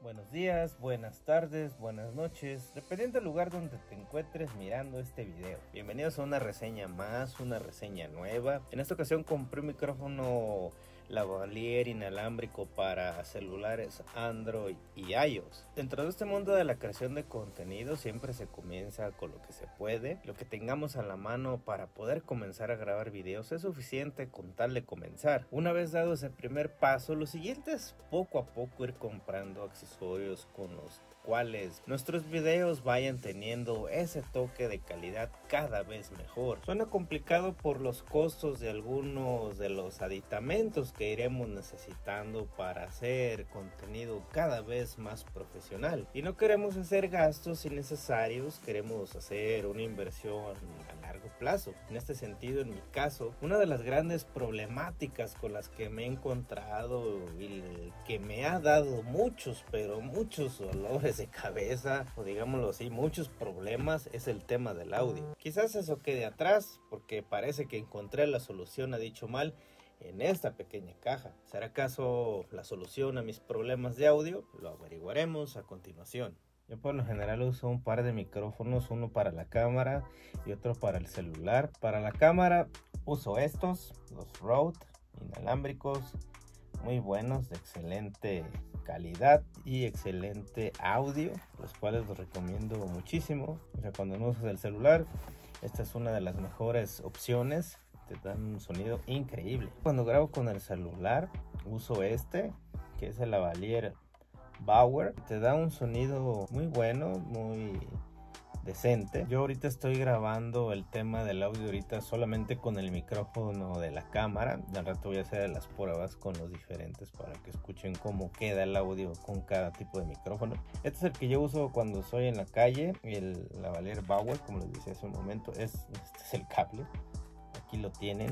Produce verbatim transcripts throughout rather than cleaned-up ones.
Buenos días, buenas tardes, buenas noches, dependiendo del lugar donde te encuentres mirando este video. Bienvenidos a una reseña más, una reseña nueva. En esta ocasión compré un micrófono lavalier inalámbrico para celulares Android y iOS. Dentro de este mundo de la creación de contenido siempre se comienza con lo que se puede. Lo que tengamos a la mano para poder comenzar a grabar videos es suficiente con tal de comenzar. Una vez dado ese primer paso, lo siguiente es poco a poco ir comprando accesorios con los cuales nuestros videos vayan teniendo ese toque de calidad cada vez mejor. Suena complicado por los costos de algunos de los aditamentos que iremos necesitando para hacer contenido cada vez más profesional, y no queremos hacer gastos innecesarios, queremos hacer una inversión a largo plazo. En este sentido, en mi caso, una de las grandes problemáticas con las que me he encontrado y que me ha dado muchos pero muchos dolores de cabeza, o digámoslo así, muchos problemas, es el tema del audio. Quizás eso quede atrás porque parece que encontré la solución a dicho mal en esta pequeña caja. ¿Será acaso la solución a mis problemas de audio? Lo averiguaremos a continuación. Yo por lo general uso un par de micrófonos, uno para la cámara y otro para el celular. Para la cámara uso estos, los Rode inalámbricos, muy buenos, de excelente calidad y excelente audio, los cuales los recomiendo muchísimo. O sea, cuando no usas el celular, esta es una de las mejores opciones, te dan un sonido increíble. Cuando grabo con el celular uso este, que es el lavalier Bauer, te da un sonido muy bueno, muy decente. Yo ahorita estoy grabando el tema del audio ahorita solamente con el micrófono de la cámara. Al rato voy a hacer las pruebas con los diferentes para que escuchen cómo queda el audio con cada tipo de micrófono. Este es el que yo uso cuando estoy en la calle, el lavalier Bauer, como les decía hace un momento. Es, este es el cable, aquí lo tienen,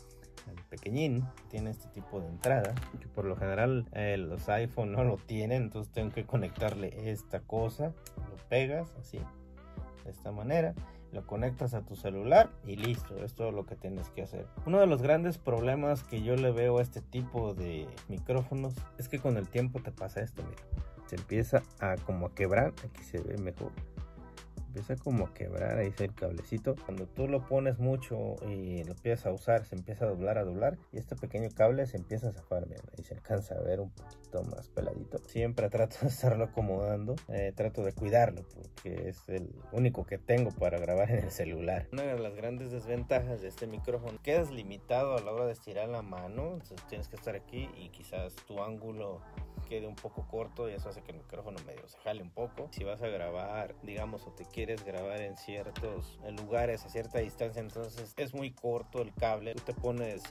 el pequeñín, tiene este tipo de entrada que por lo general eh, los iPhone no lo tienen, entonces tengo que conectarle esta cosa, lo pegas así de esta manera, lo conectas a tu celular y listo, es todo lo que tienes que hacer. Uno de los grandes problemas que yo le veo a este tipo de micrófonos es que con el tiempo te pasa esto, mira, se empieza a como a quebrar, aquí se ve mejor, empieza como a quebrar, ahí está el cablecito. Cuando tú lo pones mucho y lo empiezas a usar, se empieza a doblar, a doblar, y este pequeño cable se empieza a zafar, miren, ahí se alcanza a ver un poquito más peladito. Siempre trato de estarlo acomodando, eh, trato de cuidarlo porque es el único que tengo para grabar en el celular. Una de las grandes desventajas de este micrófono, quedas limitado a la hora de estirar la mano, entonces tienes que estar aquí y quizás tu ángulo quede un poco corto y eso hace que el micrófono medio se jale un poco. Si vas a grabar, digamos, o te quieres grabar en ciertos lugares a cierta distancia, entonces es muy corto el cable. Tú te pones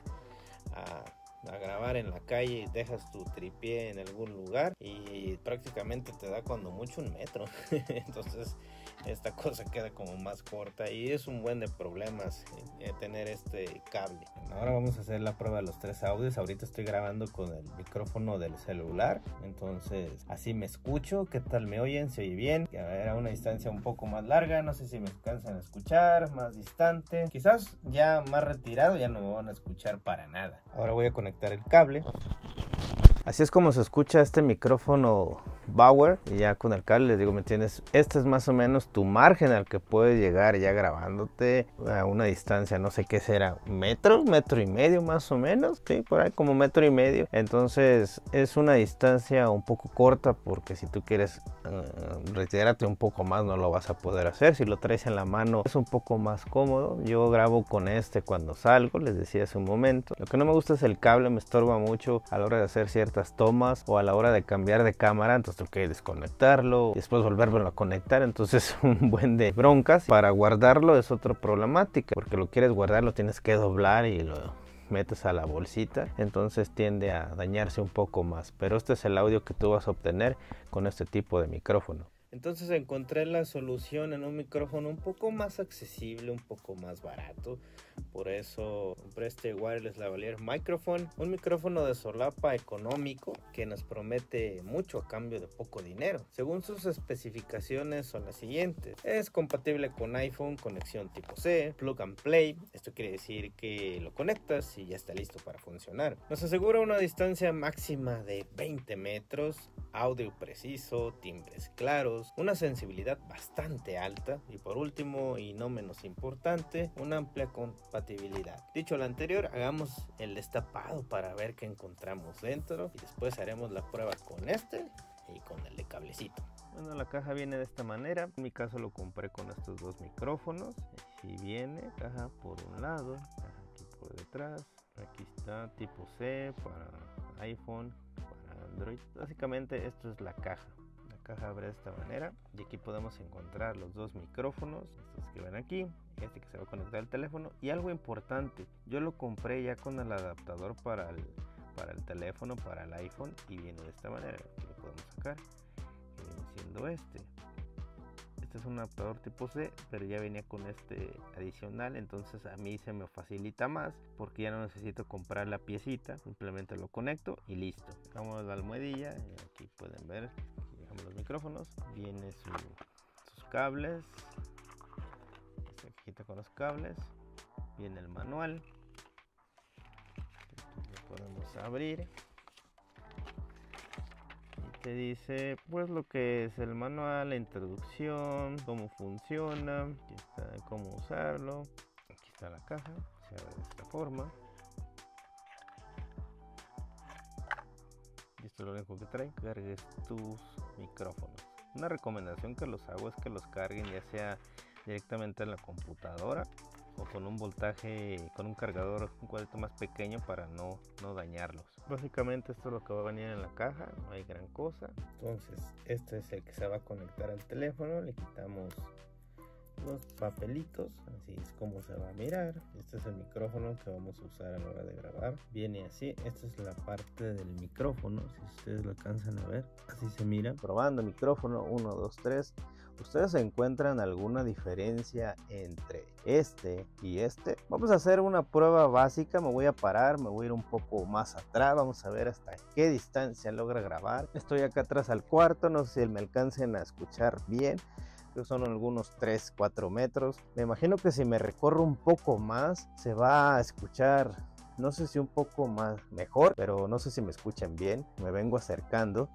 a a grabar en la calle y dejas tu tripié en algún lugar y prácticamente te da cuando mucho un metro. Entonces esta cosa queda como más corta y es un buen de problemas eh, tener este cable. Ahora vamos a hacer la prueba de los tres audios. Ahorita estoy grabando con el micrófono del celular, entonces así me escucho. ¿Qué tal me oyen? ¿Se oye bien? A ver, a una distancia un poco más larga, no sé si me alcanzan a escuchar, más distante, quizás ya más retirado ya no me van a escuchar para nada. Ahora voy a conectar el cable. Así es como se escucha este micrófono Bauer, y ya con el cable les digo, ¿me entiendes? Este es más o menos tu margen al que puedes llegar ya grabándote a una distancia, no sé qué será, metro, metro y medio más o menos, sí, por ahí como metro y medio. Entonces es una distancia un poco corta porque si tú quieres uh, retirarte un poco más no lo vas a poder hacer. Si lo traes en la mano es un poco más cómodo. Yo grabo con este cuando salgo, les decía hace un momento. Lo que no me gusta es el cable, me estorba mucho a la hora de hacer ciertas tomas o a la hora de cambiar de cámara, entonces tengo que desconectarlo y después volverlo a conectar, entonces un buen de broncas. Para guardarlo es otra problemática, porque lo quieres guardar, lo tienes que doblar y lo metes a la bolsita, entonces tiende a dañarse un poco más, pero este es el audio que tú vas a obtener con este tipo de micrófono. Entonces encontré la solución en un micrófono un poco más accesible, un poco más barato. Por eso compré este Wireless Lavalier Microphone, un micrófono de solapa económico que nos promete mucho a cambio de poco dinero. Según sus especificaciones son las siguientes: es compatible con iPhone, conexión tipo C, plug and play. Esto quiere decir que lo conectas y ya está listo para funcionar. Nos asegura una distancia máxima de veinte metros, audio preciso, timbres claros, una sensibilidad bastante alta y por último y no menos importante, una amplia compatibilidad. Dicho lo anterior, hagamos el destapado para ver qué encontramos dentro y después haremos la prueba con este y con el de cablecito. Bueno, la caja viene de esta manera. En mi caso lo compré con estos dos micrófonos. Así viene, caja por un lado, caja aquí por detrás. Aquí está tipo C para iPhone, para Android. Básicamente esto es la caja. La caja abre de esta manera y aquí podemos encontrar los dos micrófonos, estos que ven aquí, este que se va a conectar al teléfono. Y algo importante, yo lo compré ya con el adaptador para el, para el teléfono, para el iPhone, y viene de esta manera. Aquí lo podemos sacar, que viene siendo este. Este es un adaptador tipo C, pero ya venía con este adicional, entonces a mí se me facilita más porque ya no necesito comprar la piecita, simplemente lo conecto y listo. Sacamos la almohadilla y aquí pueden ver, aquí dejamos los micrófonos, viene su, sus cables, esta cajita con los cables, viene el manual, lo podemos abrir. Te dice pues lo que es el manual, la introducción, cómo funciona, aquí está cómo usarlo, aquí está la caja, se abre de esta forma y esto es lo único que trae. Cargues tus micrófonos. Una recomendación que los hago es que los carguen ya sea directamente en la computadora o con un voltaje, con un cargador un cuadrito más pequeño para no, no dañarlos. Básicamente esto es lo que va a venir en la caja, no hay gran cosa. Entonces este es el que se va a conectar al teléfono, le quitamos los papelitos, así es como se va a mirar. Este es el micrófono que vamos a usar a la hora de grabar, viene así. Esta es la parte del micrófono, si ustedes lo alcanzan a ver, así se mira. Probando micrófono, uno, dos, tres. ¿Ustedes encuentran alguna diferencia entre este y este? Vamos a hacer una prueba básica. Me voy a parar, me voy a ir un poco más atrás. Vamos a ver hasta qué distancia logra grabar. Estoy acá atrás al cuarto, no sé si me alcancen a escuchar bien. Creo que son algunos tres, cuatro metros. Me imagino que si me recorro un poco más se va a escuchar, no sé si un poco más mejor, pero no sé si me escuchan bien. Me vengo acercando.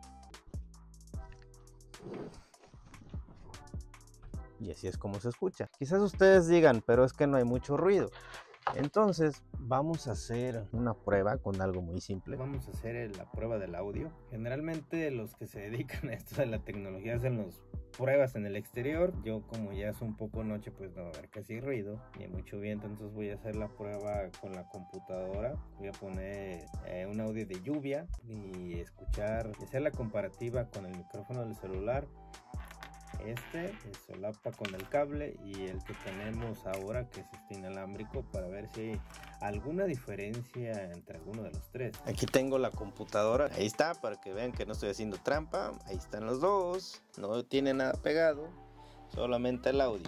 Y así es como se escucha. Quizás ustedes digan, pero es que no hay mucho ruido. Entonces vamos a hacer una prueba con algo muy simple. Vamos a hacer la prueba del audio. Generalmente los que se dedican a esto de la tecnología hacen las pruebas en el exterior. Yo, como ya es un poco noche, pues no va a haber casi ruido ni mucho viento, entonces voy a hacer la prueba con la computadora. Voy a poner eh, un audio de lluvia y escuchar, y hacer la comparativa con el micrófono del celular. Este es solapa con el cable y el que tenemos ahora, que es este inalámbrico, para ver si hay alguna diferencia entre alguno de los tres. Aquí tengo la computadora, ahí está, para que vean que no estoy haciendo trampa. Ahí están los dos, no tiene nada pegado, solamente el audio.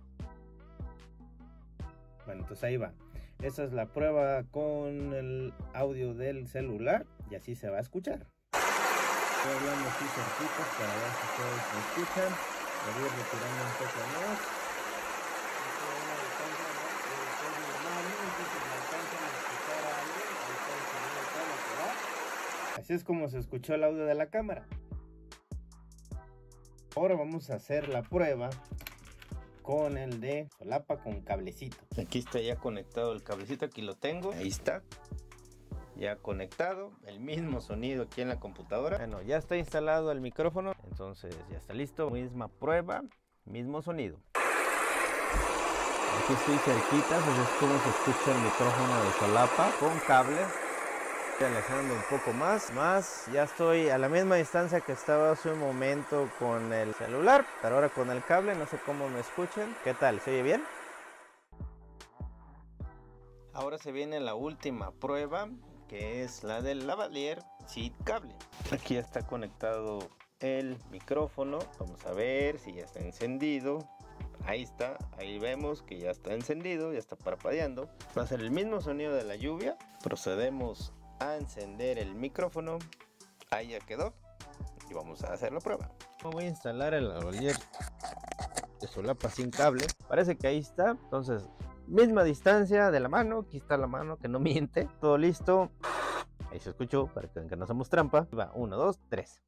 Bueno, entonces ahí va. Esa es la prueba con el audio del celular y así se va a escuchar. Estoy hablando aquí cerquitos para ver si ustedes me escuchan. Me voy retirando un poco más. Así es como se escuchó el audio de la cámara. Ahora vamos a hacer la prueba con el de solapa con cablecito. Aquí está ya conectado el cablecito, aquí lo tengo. Ahí está. Ya conectado, el mismo sonido aquí en la computadora. Bueno, ya está instalado el micrófono, entonces ya está listo. Misma prueba, mismo sonido. Aquí estoy cerquita, pues es como se escucha el micrófono de solapa con cable. Estoy alejando un poco más, más, ya estoy a la misma distancia que estaba hace un momento con el celular, pero ahora con el cable. No sé cómo me escuchen. ¿Qué tal? ¿Se oye bien? Ahora se viene la última prueba, que es la del lavalier sin cable. Aquí ya está conectado el micrófono. Vamos a ver si ya está encendido. Ahí está, ahí vemos que ya está encendido, ya está parpadeando. Va a ser el mismo sonido de la lluvia. Procedemos a encender el micrófono. Ahí ya quedó. Y vamos a hacer la prueba. Voy a instalar el lavalier de solapa sin cable. Parece que ahí está. Entonces, misma distancia de la mano. Aquí está la mano que no miente. Todo listo. Ahí se escuchó para que vean que no hacemos trampa. Va, uno, dos, tres.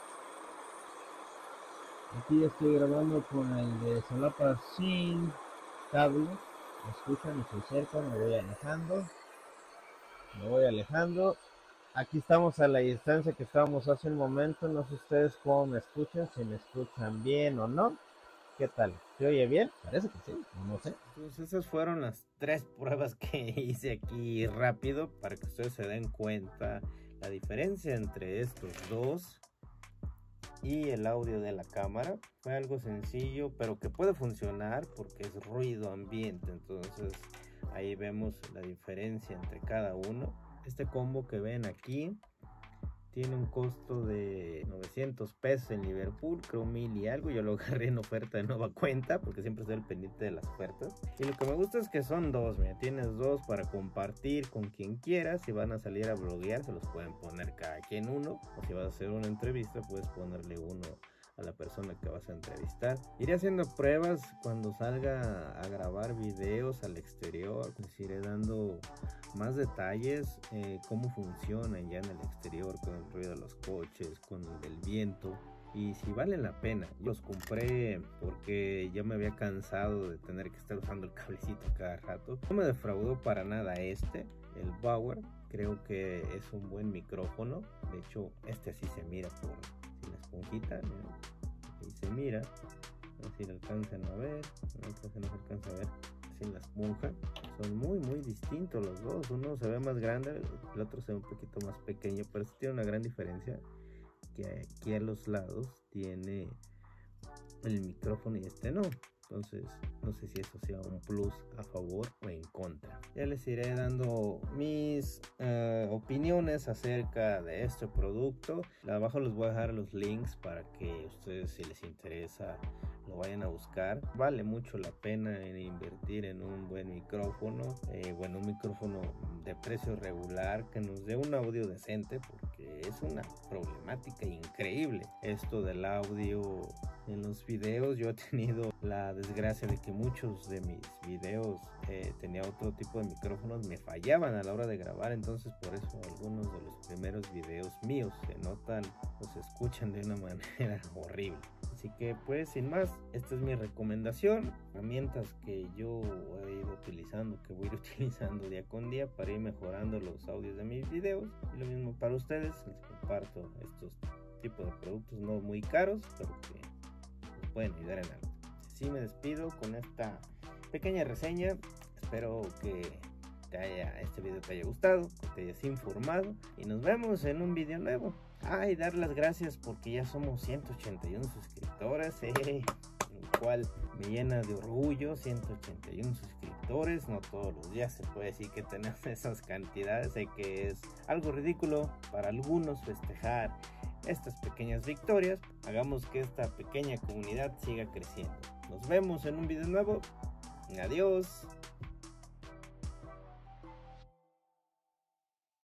Aquí estoy grabando con el de solapa sin cable. Me escuchan, me estoy cerca, me voy alejando. Me voy alejando. Aquí estamos a la distancia que estábamos hace un momento. No sé ustedes cómo me escuchan, si me escuchan bien o no. ¿Qué tal? ¿Se oye bien? Parece que sí, no sé. Entonces esas fueron las tres pruebas que hice aquí rápido para que ustedes se den cuenta la diferencia entre estos dos y el audio de la cámara. Fue algo sencillo, pero que puede funcionar porque es ruido ambiente. Entonces ahí vemos la diferencia entre cada uno. Este combo que ven aquí tiene un costo de novecientos pesos en Liverpool, creo mil y algo. Yo lo agarré en oferta de nueva cuenta porque siempre estoy al pendiente de las ofertas. Y lo que me gusta es que son dos, mira, tienes dos para compartir con quien quieras. Si van a salir a bloguear, se los pueden poner cada quien uno. O si vas a hacer una entrevista, puedes ponerle uno a la persona que vas a entrevistar. Iré haciendo pruebas cuando salga a grabar videos al exterior. Les iré dando más detalles, eh, cómo funcionan ya en el exterior con el ruido de los coches, con el del viento y si vale la pena. Yo los compré porque ya me había cansado de tener que estar usando el cablecito cada rato. No me defraudó para nada este, el Bauer. Creo que es un buen micrófono. De hecho, este así se mira por sin la esponjita, ¿no? Ahí se mira. A ver si lo alcanzan a ver. No, no se nos alcanza a ver. Sin la esponja. Son muy muy distintos los dos. Uno se ve más grande, el otro se ve un poquito más pequeño, pero sí tiene una gran diferencia, que aquí a los lados tiene el micrófono y este no. Entonces no sé si eso sea un plus a favor o en contra. Ya les iré dando mis uh, opiniones acerca de este producto. Abajo les voy a dejar los links para que ustedes, si les interesa, lo vayan a buscar. Vale mucho la pena en invertir en un buen micrófono, eh, bueno, un micrófono de precio regular que nos dé un audio decente, porque es una problemática increíble esto del audio en los videos. Yo he tenido la desgracia de que muchos de mis videos eh, tenía otro tipo de micrófonos, me fallaban a la hora de grabar. Entonces por eso algunos de los primeros videos míos se notan o se escuchan de una manera horrible. Así que pues sin más, esta es mi recomendación, herramientas que yo he ido utilizando, que voy a ir utilizando día con día para ir mejorando los audios de mis videos. Y lo mismo para ustedes, les comparto estos tipos de productos no muy caros, pero que nos pueden ayudar en algo. Así me despido con esta pequeña reseña. Espero que te haya, este video te haya gustado, que te hayas informado y nos vemos en un video nuevo. Ah, y dar las gracias porque ya somos ciento ochenta y uno suscriptores, eh, lo cual me llena de orgullo. Ciento ochenta y uno suscriptores, no todos los días se puede decir que tenemos esas cantidades. Sé que es algo ridículo para algunos festejar estas pequeñas victorias. Hagamos que esta pequeña comunidad siga creciendo. Nos vemos en un video nuevo. Adiós.